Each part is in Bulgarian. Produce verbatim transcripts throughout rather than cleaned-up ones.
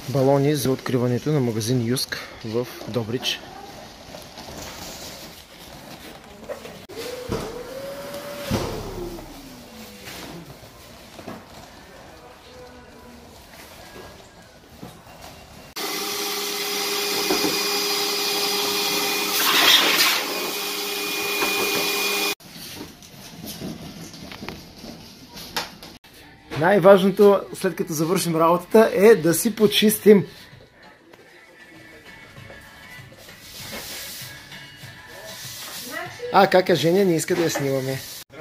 Балони за откриването на магазин Юск в Добрич. Най-важното, след като завършим работата, е да си почистим. А, как е Женя, не иска да я снимаме.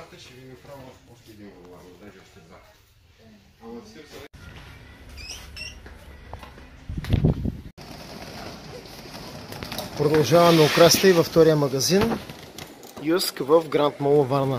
Продължаваме украсата и във втория магазин Юск в Гранд Мол Варна.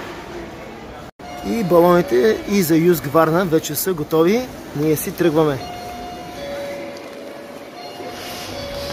И балоните и за Юск Варна вече са готови. Ние си тръгваме.